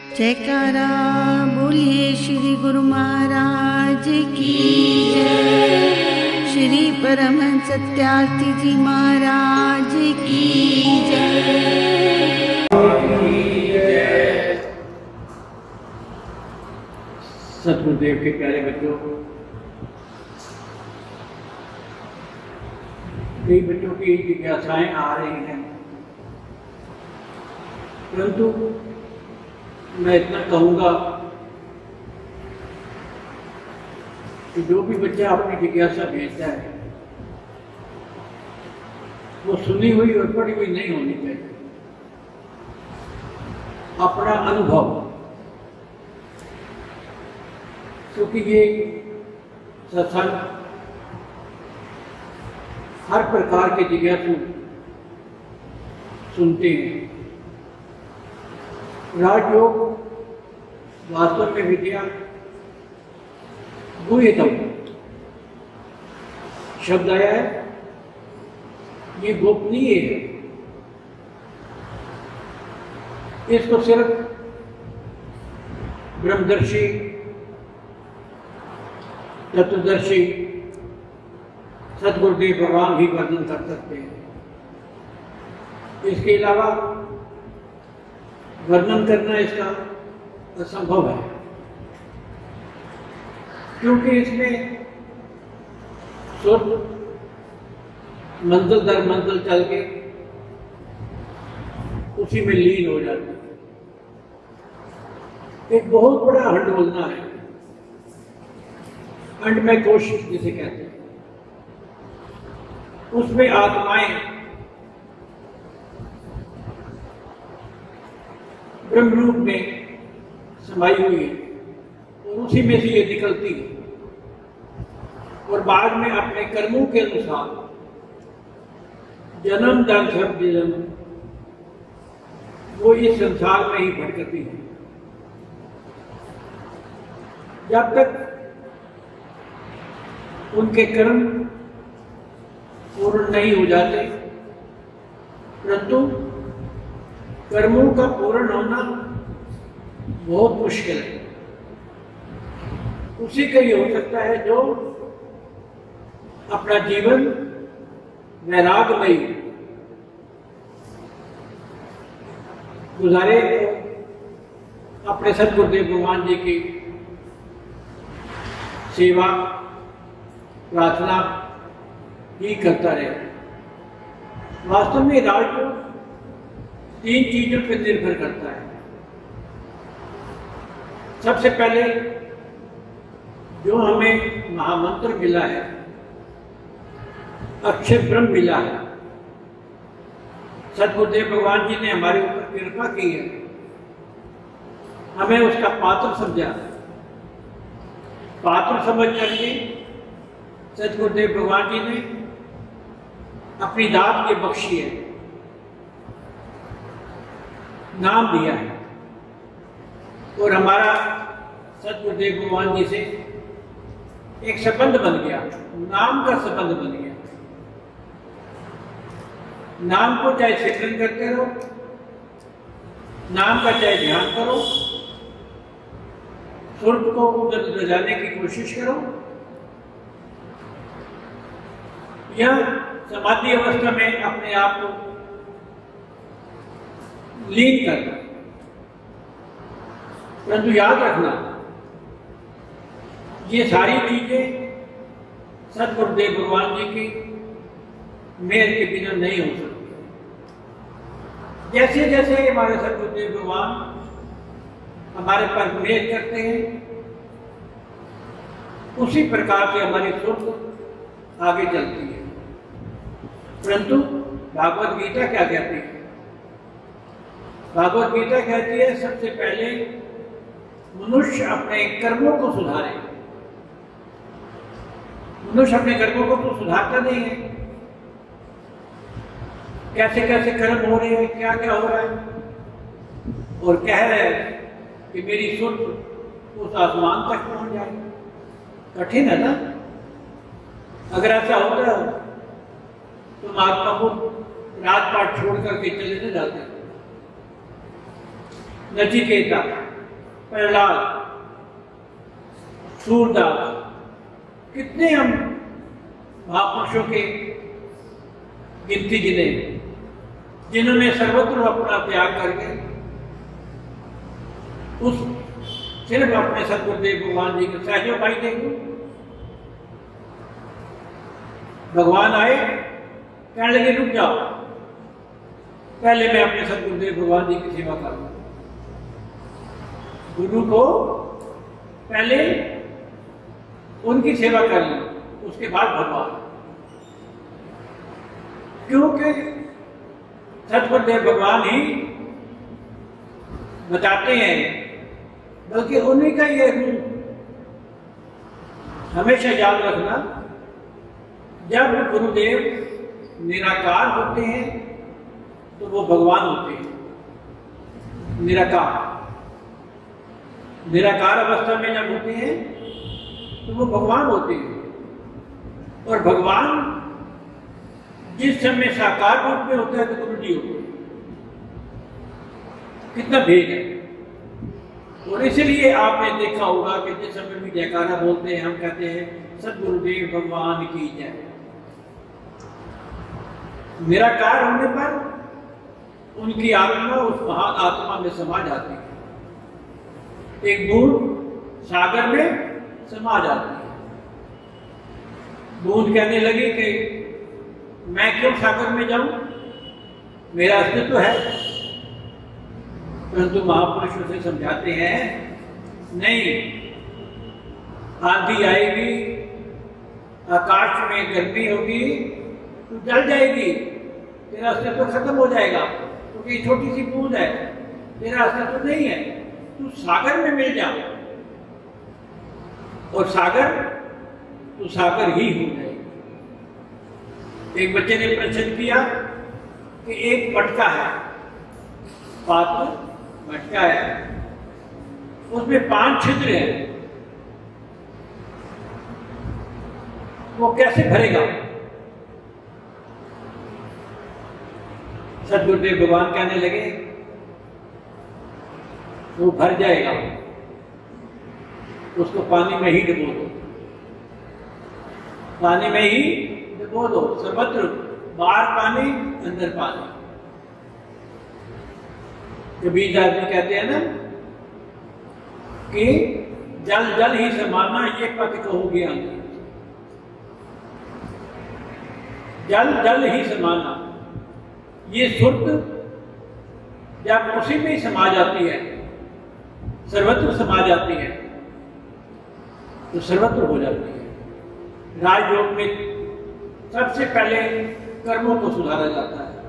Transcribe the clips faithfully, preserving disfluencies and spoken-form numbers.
जयकारा बोलिए श्री गुरु महाराज की जय। श्री परमहंस सत्यार्थी जी महाराज की जय। सतगुरुदेव के प्यारे बच्चों, कई बच्चों की जिज्ञासाएं आ रही हैं, परंतु मैं इतना कहूँगा कि जो भी बच्चा अपनी जिज्ञासा भेजता है वो सुनी हुई और पढ़ी हुई नहीं होनी चाहिए। अपना अनुभव, क्योंकि ये सत्संग हर प्रकार के जिज्ञासु सुनते हैं। राजयोग वास्तव में विद्या गुह्यतम शब्द आया है, ये गोपनीय है। इसको सिर्फ ब्रह्मदर्शी, तत्वदर्शी सतगुरुदेव भगवान ही वर्णन कर सकते हैं। इसके अलावा वर्णन करना इसका असंभव है, क्योंकि इसमें सुर मंजिल दर मंजिल चल के उसी में लीन हो जाती है। एक बहुत बड़ा हंडोलना है, अंडमय कोश जिसे कहते हैं। उसमें आत्माएं ब्रह्म रूप में समाई हुई है और उसी में से ये निकलती है और बाद में अपने कर्मों के अनुसार जन्म दर जन्म वो इस संसार में ही भटकती है। जब तक उनके कर्म पूर्ण नहीं हो जाते, परंतु कर्मों का पूर्ण होना बहुत मुश्किल है। उसी का ही हो सकता है जो अपना जीवन वैराग्यमयी गुजारे, अपने सतगुरुदेव भगवान जी की सेवा प्रार्थना ही करता रहे। वास्तव में राजयोग तीन चीजों पर निर्भर करता है। सबसे पहले जो हमें महामंत्र मिला है, अक्षर ब्रह्म मिला है, सतगुरुदेव भगवान जी ने हमारे ऊपर कृपा की है, हमें उसका पात्र समझा। पात्र समझ करके सतगुरुदेव भगवान जी ने अपनी दात के बख्शी है, नाम दिया है और हमारा सतगुरुदेव भगवान जी से एक संबंध बन गया, नाम का संबंध बन गया। नाम को चाहे सिमरन करते रहो, नाम का चाहे ध्यान करो, सुर को उधर उधर जाने की कोशिश करो, या समाधि अवस्था में अपने आप को लीन करना। परंतु याद रखना, ये सारी चीजें सतगुरुदेव भगवान जी की मेहर के बिना नहीं हो सकती। जैसे जैसे हमारे सतगुरुदेव भगवान हमारे पर मेहर करते हैं, उसी प्रकार से हमारी सोच आगे चलती है। परंतु भागवत गीता क्या कहती है? भागवत गीता कहती है सबसे पहले मनुष्य अपने कर्मों को सुधारे। मनुष्य अपने कर्मों को तो सुधारता नहीं है। कैसे कैसे कर्म हो रहे हैं, क्या क्या हो रहा है, और कह रहे हैं कि मेरी सुध उस आसमान तक पहुंच जाए। कठिन है ना? अगर ऐसा होता है तो महात्मा को राजपाट छोड़ करके चले न जाते। नचिकेता प्रहलाद, सूरदास, कितने हम महापुरुषों के गिनती गिने जिन्होंने सर्वत्र अपना त्याग करके उस सिर्फ अपने सदगुरुदेव भगवान जी के सहजो भाई देखो, भगवान आए, कहने लगे रुक जाओ, पहले मैं अपने सदगुरुदेव भगवान जी की सेवा करूं। गुरु को पहले उनकी सेवा कर ली, उसके बाद भगवान, क्योंकि सदगुरुदेव भगवान ही बताते हैं, बल्कि उन्हीं का ये रूप हमेशा याद रखना, जब गुरुदेव निराकार होते हैं तो वो भगवान होते हैं। निराकार निराकार अवस्था में जब होते हैं तो वो भगवान होते हैं, और भगवान जिस समय साकार रूप में होता है तो गुरु जी होते हैं। कितना भेद है। और इसलिए आपने देखा होगा कि जिस समय भी जयकारा बोलते हैं हम कहते हैं सदगुरुदेव भगवान की जय। निराकार होने पर उनकी आत्मा उस महान आत्मा में समा जाती है, एक बूंद सागर में समा जाती है। बूंद कहने लगी कि मैं क्यों सागर में जाऊं, मेरा अस्तित्व तो है, परंतु महापुरुष उसे समझाते हैं नहीं, आंधी आएगी, आकाश में गर्मी होगी, तू जल जाएगी, तेरा अस्तित्व तो खत्म हो जाएगा, क्योंकि तो छोटी सी बूंद है, तेरा अस्तित्व तो नहीं है, तू सागर में मिल जा, और सागर तू सागर ही हो जाएगा। एक बच्चे ने प्रश्न किया कि एक मटका है, पात्र मटका है, उसमें पांच छिद्र हैं, वो कैसे भरेगा? सदगुरुदेव भगवान कहने लगे वो भर जाएगा, उसको पानी में ही डुबो दो, पानी में ही डुबो दो, सर्वत्र बाहर पानी अंदर पानी। कबीर आदमी कहते हैं ना कि जल जल ही समाना, ये पद कहोगे आगे, जल जल ही समाना, ये सुर्त जब उसी में ही समा जाती है, सर्वत्र समा जाती है, तो सर्वत्र हो जाती है। राजयोग में सबसे पहले कर्मों को सुधारा जाता है।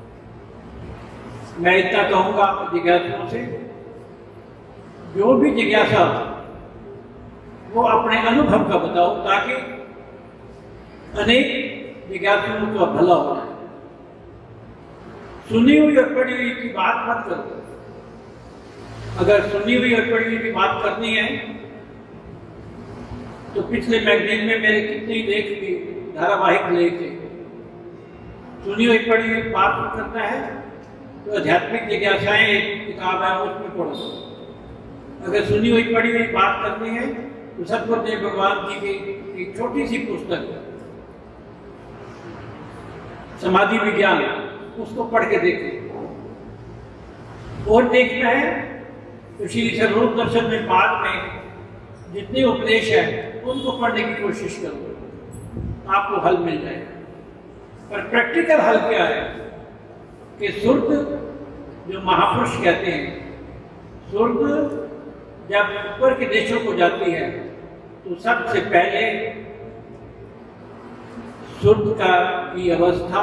मैं इतना कहूंगा जिज्ञासुओं से, जो भी जिज्ञासा वो अपने अनुभव का बताओ, ताकि अनेक जिज्ञासुओं का भला हो जाए। सुनी हुई और पढ़ी हुई की बात मत करो। अगर सुनी हुई और पढ़ी हुई की बात करनी है तो पिछले मैगजीन में मेरे कितने लेख भी धारावाहिक लेख थे। सुनी हुई पढ़ी हुई बात करना है तो आध्यात्मिक जिज्ञासाएं एक किताब है, उसमें पढ़ो। अगर सुनी हुई पढ़ी हुई बात करनी है तो सदगुरुदेव भगवान जी की एक छोटी सी पुस्तक समाधि विज्ञान, उसको पढ़ के देखो। और देखना है तो श्री स्वरूप दर्शन में बाद में जितने उपदेश है उनको पढ़ने की कोशिश करो, आपको हल मिल जाएगा। पर प्रैक्टिकल हल क्या है कि सुर्त जो महापुरुष कहते हैं, सुर्त जब ऊपर के देशों को जाती है तो सबसे पहले सुर्त का की अवस्था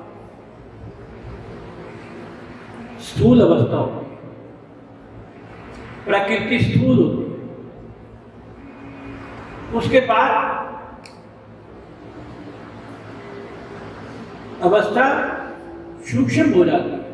स्थूल अवस्था होती है, प्रकृति स्थूल होती है। उसके बाद अवस्था सूक्ष्म हो जाती है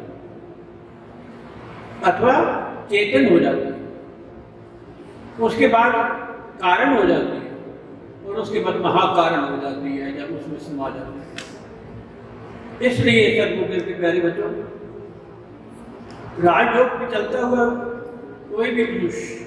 अथवा चेतन हो जाती है, उसके बाद कारण हो जाती है, और उसके बाद महाकारण हो जाती है जब उसमें समा जाती है। इसलिए सदगुरुदेव के प्यारे बच्चों, राजयोग में चलता हुआ कोई भी मनुष्य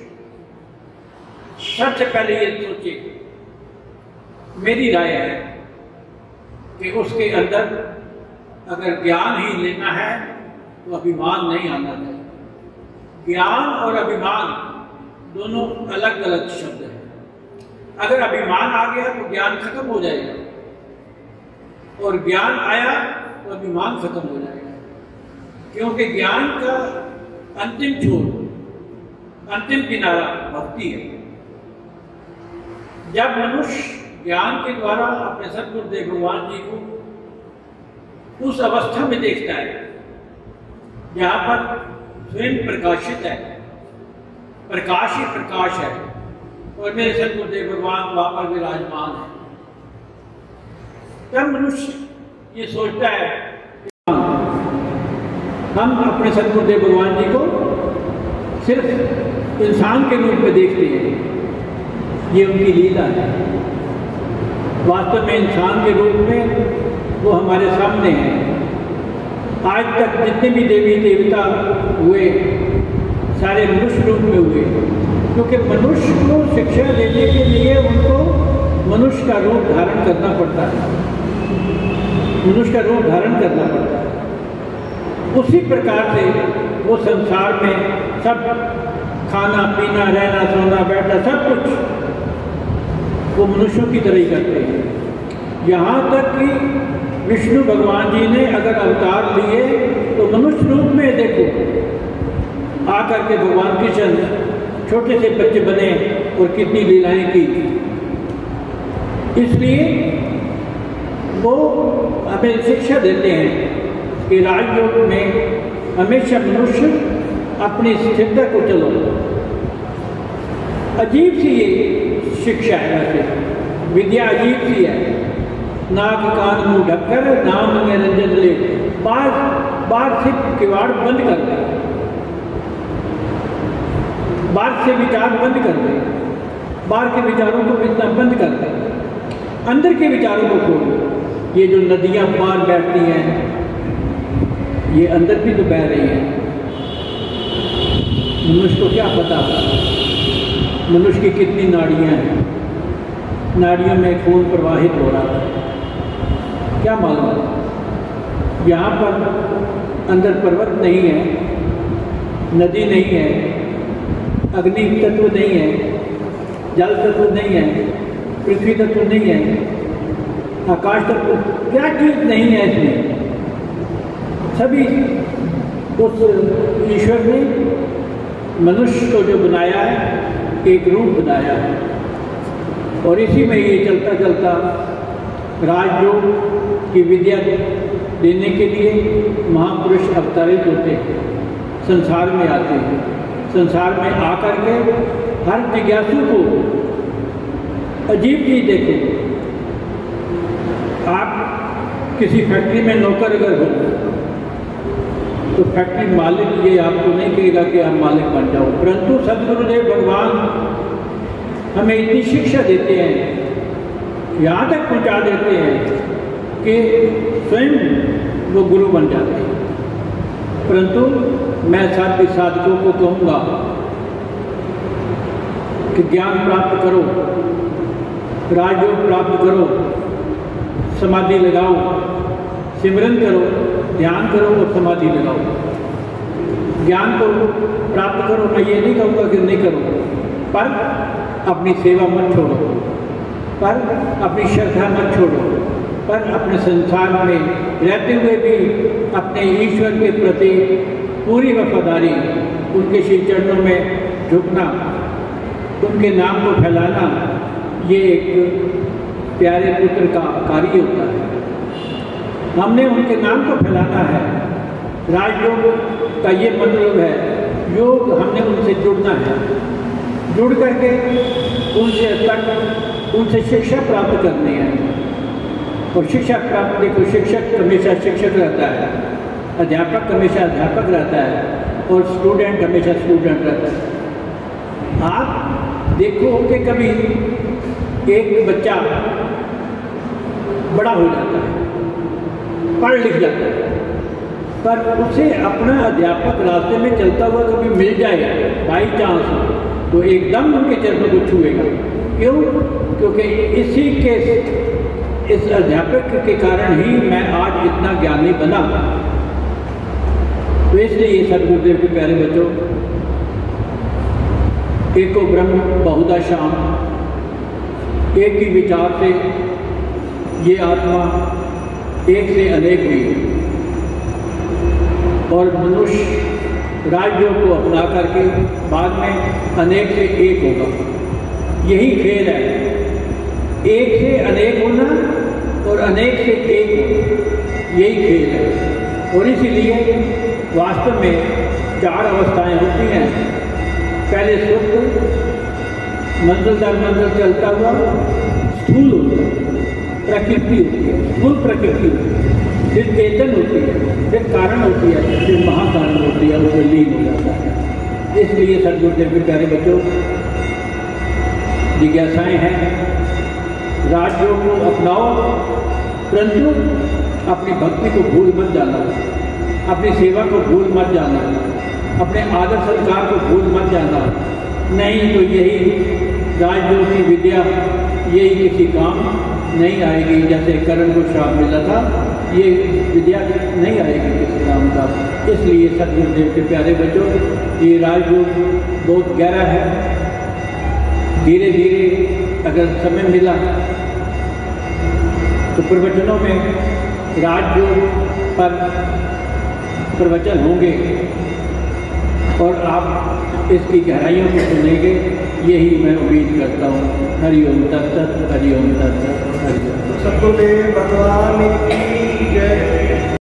सबसे पहले ये सोचे, मेरी राय है कि उसके अंदर अगर ज्ञान ही लेना है तो अभिमान नहीं आना चाहिए। ज्ञान और अभिमान दोनों अलग अलग शब्द हैं। अगर अभिमान आ गया तो ज्ञान खत्म हो जाएगा, और ज्ञान आया तो अभिमान खत्म हो जाएगा, क्योंकि ज्ञान का अंतिम छोर, अंतिम किनारा भक्ति है। जब मनुष्य ज्ञान के द्वारा अपने सद्गुरुदेव भगवान जी को उस अवस्था में देखता है जहां पर स्वयं प्रकाशित है, प्रकाश ही प्रकाश है, और मेरे सद्गुरुदेव भगवान वहां पर विराजमान है, तब मनुष्य ये सोचता है कि हम अपने सद्गुरुदेव भगवान जी को सिर्फ इंसान के रूप में देखते हैं। ये उनकी लीला है। वास्तव में इंसान के रूप में वो हमारे सामने है। आज तक जितने भी देवी देवता हुए सारे मनुष्य रूप में हुए, क्योंकि मनुष्य को शिक्षा देने के लिए उनको मनुष्य का रूप धारण करना पड़ता है, मनुष्य का रूप धारण करना पड़ता है। उसी प्रकार से वो संसार में सब खाना पीना रहना सोना बैठना सब कुछ वो मनुष्यों की तरह ही करते हैं। यहाँ तक कि विष्णु भगवान जी ने अगर अवतार लिए तो मनुष्य रूप में देखो आकर के भगवान कृष्ण छोटे से बच्चे बने और कितनी लीलाएं की। इसलिए वो हमें शिक्षा देते हैं कि राजयोग में हमेशा मनुष्य अपनी स्थिरता को चलो। अजीब सी ये शिक्षा है, वैसे विद्या अजीब सी है। नाक कान मुंह ढककर नाम निरंजन ले, बार बार से किवाड़ बंद कर दे, बार से विचार बंद कर दे, बाहर के विचारों को इतना बंद कर दे, अंदर के विचारों को खोल दे। ये जो नदियां बाहर बैठती हैं ये अंदर भी तो बह रही हैं। मनुष्य को क्या पता मनुष्य की कितनी नाड़ियां हैं, नाड़ियों में खून प्रवाहित हो रहा है, क्या मालूम है। यहाँ पर अंदर पर्वत नहीं है, नदी नहीं है, अग्नि तत्व नहीं है, जल तत्व नहीं है, पृथ्वी तत्व नहीं है, आकाश तत्व, क्या चीज नहीं है इसमें। सभी उस ईश्वर ने मनुष्य को जो बनाया है एक रूप बनाया है, और इसी में ये चलता चलता राजयोग की विद्या देने के लिए महापुरुष अवतरित होते हैं, संसार में आते हैं। संसार में आकर के हर जिज्ञासु को अजीब चीज देखो। आप किसी फैक्ट्री में नौकर अगर हो तो फैक्ट्री मालिक ये आपको नहीं कहेगा कि आप मालिक बन जाओ, परंतु सद्गुरुदेव भगवान हमें इतनी शिक्षा देते हैं, यहाँ तक पहुँचा देते हैं कि स्वयं वो गुरु बन जाते हैं। परंतु मैं साथ साधकों को कहूँगा कि ज्ञान प्राप्त करो, राजयोग प्राप्त करो, समाधि लगाओ, सिमरन करो, ध्यान करो और समाधि लगाओ। ज्ञान को प्राप्त करो, मैं ये नहीं कहूँगा कि नहीं करो, पर अपनी सेवा मत छोड़ो, पर अपनी श्रद्धा मत छोड़ो, पर अपने संसार में रहते हुए भी अपने ईश्वर के प्रति पूरी वफादारी, उनके श्री चरणों में झुकना, उनके नाम को फैलाना, ये एक प्यारे पुत्र का कार्य होता है। हमने उनके नाम को फैलाना है। राजयोग का ये मतलब है, योग हमने उनसे जुड़ना है, जुड़ करके उनसे तक उनसे शिक्षा प्राप्त करनी है। और शिक्षा प्राप्त, देखो शिक्षक हमेशा शिक्षक रहता है, अध्यापक हमेशा अध्यापक रहता है, और स्टूडेंट हमेशा स्टूडेंट रहता है। आप देखो कि कभी एक बच्चा बड़ा हो जाता है, पढ़ लिख जाता है, पर उसे अपना अध्यापक रास्ते में चलता हुआ कभी मिल जाए बाई चांस, तो एकदम उनके चरणों को छुएगा। क्यों? क्योंकि इसी के इस अध्यापक के कारण ही मैं आज इतना ज्ञानी बना। तो इसलिए सदगुरुदेव के प्यारे बच्चों, एको ब्रह्म बहुधा श्याम, एक ही विचार से ये आत्मा एक से अनेक हुई और मनुष्य राजयोग को अपना करके बाद में अनेक से एक होगा। यही खेल है, एक से अनेक होना और अनेक से एक होना, यही खेल है। और इसीलिए वास्तव में चार अवस्थाएं होती हैं। पहले सुख, मंजिल दर मंजिल चलता हुआ स्थूल होता है, प्रकृति होती है, स्थूल प्रकृति होती है, फिर चेतन होती है, फिर कारण होती है, फिर महाकारण होती है, उसमें लीन हो जाता है। इसलिए सदगुरुदेव के प्यारे बच्चों, जिज्ञासाएं हैं, राजयोग को अपनाओ, परंतु अपनी भक्ति को भूल मत जाना, अपनी सेवा को भूल मत जाना, अपने आदर संस्कार को भूल मत जाना। नहीं तो यही राजयोग की विद्या यही किसी काम नहीं आएगी। जैसे कर्ण को श्राप मिला था, ये विद्या नहीं आएगी किसी काम का। इसलिए सदगुरुदेव के प्यारे बच्चों, ये राजयोग बहुत गहरा है। धीरे धीरे अगर समय मिला तो प्रवचनों में राजयोग पर प्रवचन होंगे और आप इसकी गहराइयों को सुनेंगे, यही मैं उम्मीद करता हूँ। हरिओम तत्सत, हरिओम तत्सत, हरिओम। सतगुरुदेव भगवान की जय।